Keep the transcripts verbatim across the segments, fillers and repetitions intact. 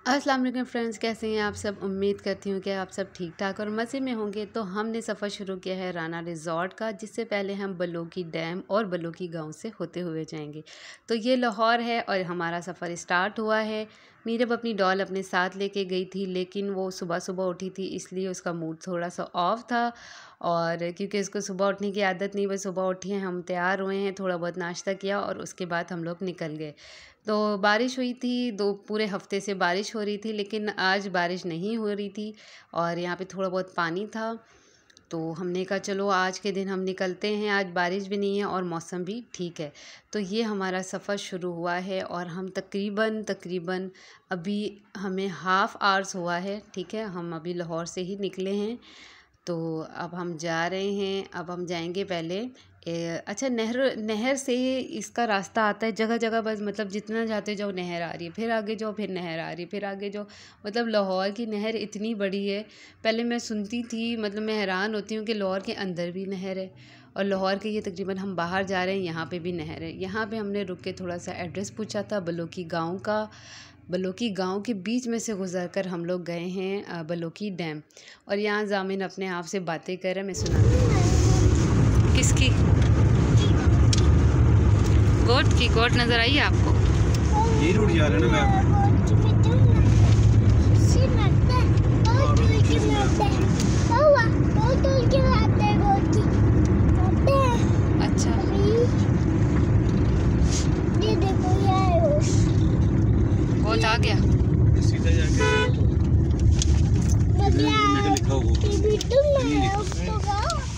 अस्सलाम वालेकुम फ्रेंड्स, कैसे हैं आप सब। उम्मीद करती हूँ कि आप सब ठीक ठाक और मज़े में होंगे। तो हमने सफ़र शुरू किया है राना रिज़ॉर्ट का, जिससे पहले हम बलोकी डैम और बलोकी गांव से होते हुए जाएंगे। तो ये लाहौर है और हमारा सफ़र स्टार्ट हुआ है। मीरब अपनी डॉल अपने साथ लेके गई थी, लेकिन वो सुबह सुबह उठी थी, इसलिए उसका मूड थोड़ा सा ऑफ था। और क्योंकि उसको सुबह उठने की आदत नहीं, वह सुबह उठी हैं, हम तैयार हुए हैं, थोड़ा बहुत नाश्ता किया और उसके बाद हम लोग निकल गए। तो बारिश हुई थी, दो पूरे हफ्ते से बारिश हो रही थी, लेकिन आज बारिश नहीं हो रही थी और यहाँ पे थोड़ा बहुत पानी था। तो हमने कहा चलो आज के दिन हम निकलते हैं, आज बारिश भी नहीं है और मौसम भी ठीक है। तो ये हमारा सफ़र शुरू हुआ है और हम तकरीबन तकरीबन अभी हमें हाफ़ आवर्स हुआ है, ठीक है। हम अभी लाहौर से ही निकले हैं, तो अब हम जा रहे हैं। अब हम जाएंगे पहले ए, अच्छा, नहर नहर से इसका रास्ता आता है जगह जगह, बस मतलब जितना जाते जाओ नहर आ रही है, फिर आगे जाओ फिर नहर आ रही है, फिर आगे जाओ। मतलब लाहौर की नहर इतनी बड़ी है। पहले मैं सुनती थी, मतलब मैं हैरान होती हूँ कि लाहौर के अंदर भी नहर है और लाहौर के ये तकरीबन हम बाहर जा रहे हैं, यहाँ पे भी नहर है। यहाँ पे हमने रुक के थोड़ा सा एड्रेस पूछा था बलोकी गाँव का। बलोकी गांव के बीच में से गुजर कर हम लोग गए हैं बलोकी डैम। और यहाँ जामिन अपने आप से बातें कर रहे हैं, मैं सुनाती हूँ। किसकी? गोट की। गोट नज़र आई है आपको? ये रूट जा रहे हैं ना मैं। अच्छा, ये देखो गोट आ गया। सीधा जाके लिखा हुआ नहीं होगा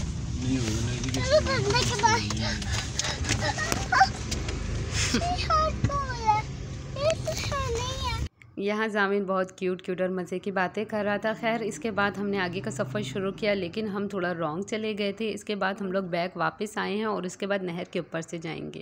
यहाँ जामिन बहुत क्यूट क्यूट और मज़े की बातें कर रहा था। खैर, इसके बाद हमने आगे का सफ़र शुरू किया, लेकिन हम थोड़ा रॉन्ग चले गए थे। इसके बाद हम लोग बैक वापस आए हैं और उसके बाद नहर के ऊपर से जाएंगे।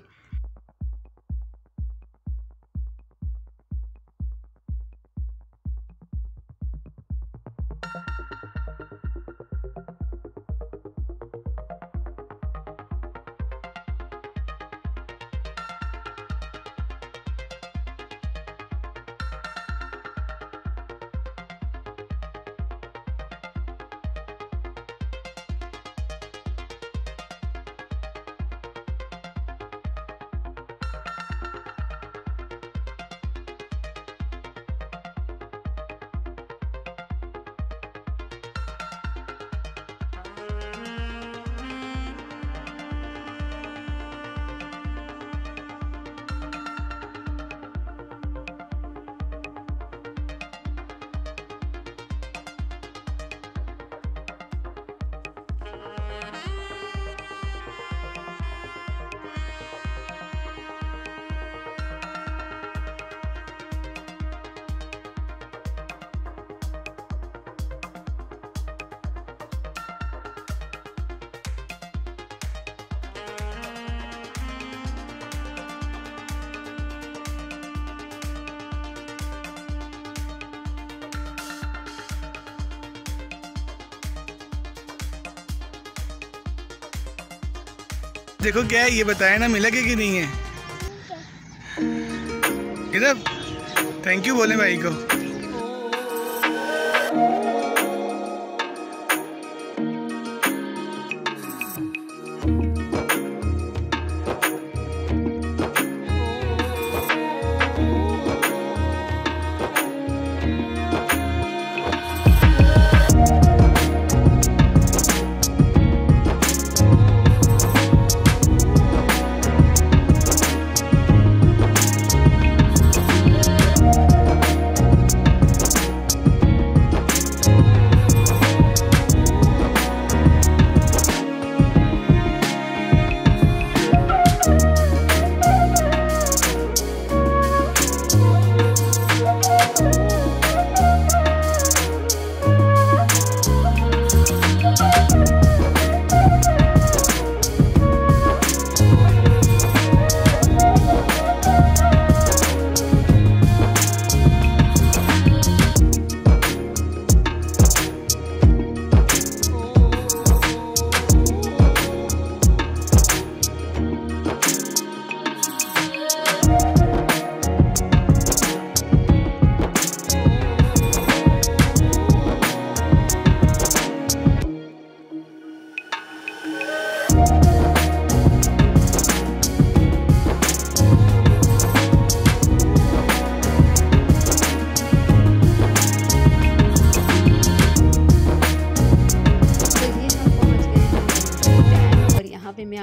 देखो क्या है, ये बताया ना मिला कि नहीं है। इधर थैंक यू बोले भाई को।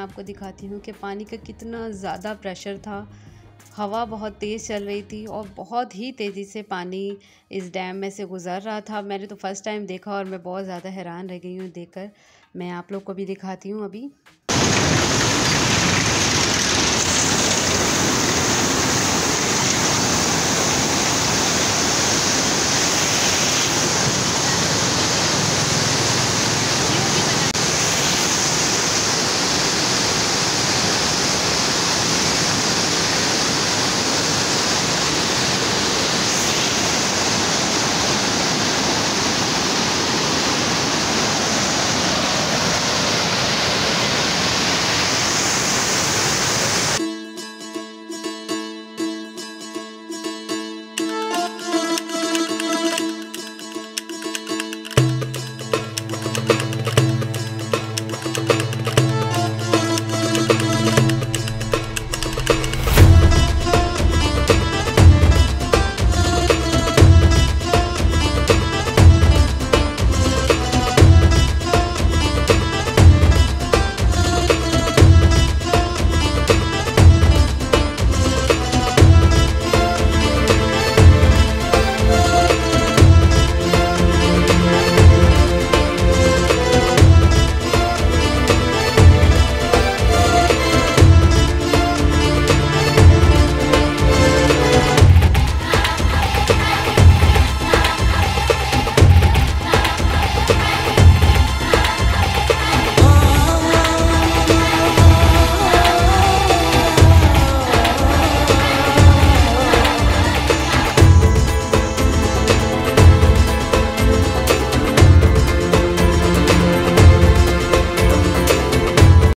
आपको दिखाती हूँ कि पानी का कितना ज़्यादा प्रेशर था। हवा बहुत तेज़ चल रही थी और बहुत ही तेज़ी से पानी इस डैम में से गुज़र रहा था। मैंने तो फ़र्स्ट टाइम देखा और मैं बहुत ज़्यादा हैरान रह गई हूँ देखकर। मैं आप लोग को भी दिखाती हूँ अभी।